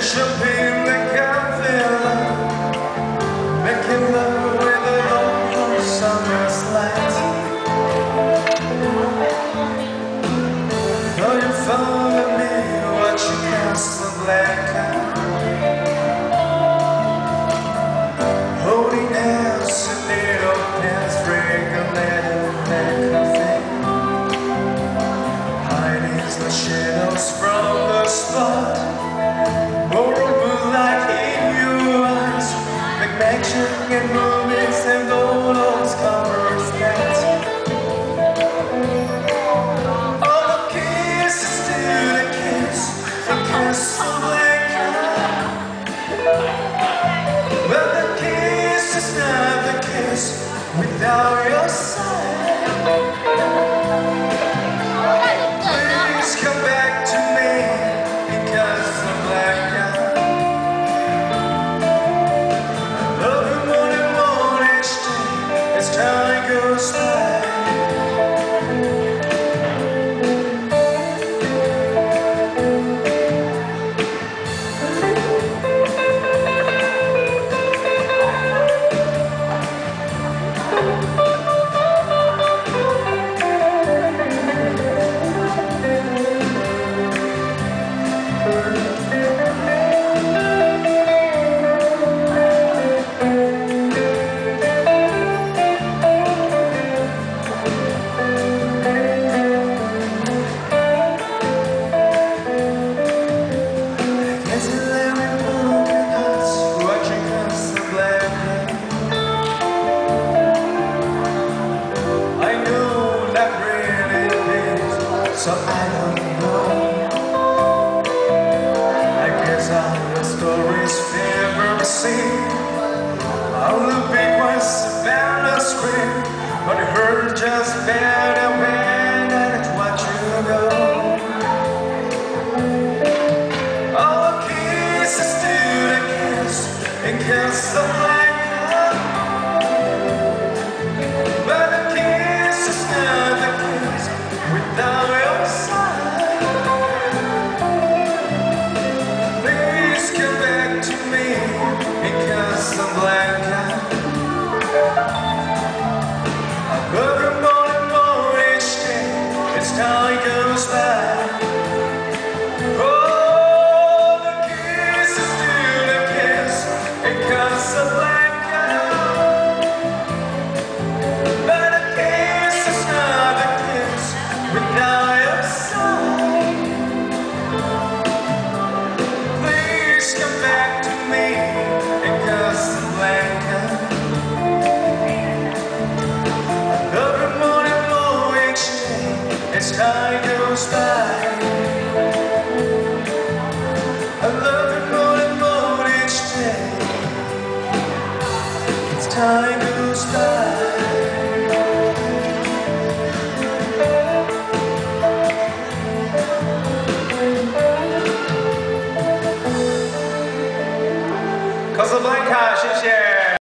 champagne like Cavilla, making love with a long summer's light. Though you follow me, watching Casablanca, holding hands in little pants, regulating their coffee, hiding the shadows from the spot. Magic and movies and all those covers that all the kisses to the kiss from Casablanca, but the kiss is not the kiss without your side. Please come back to me in Casablanca. Time goes by. So I don't know. I guess all the stories we've ever seen, all the big ones about the screen, but you heard just better when I let watch you go. All the kisses to the kiss in Casablanca, but the kiss is not the kiss without your side. Please come back to me in Casablanca. Every morning, more each day, as time goes by. Oh, the kisses to the kiss in Casablanca, but the kiss is not the kiss without your side. Please come back to me in Casablanca. Every morning, more each day, as time goes by. I love you more and more each day, as time goes by. Casablanca.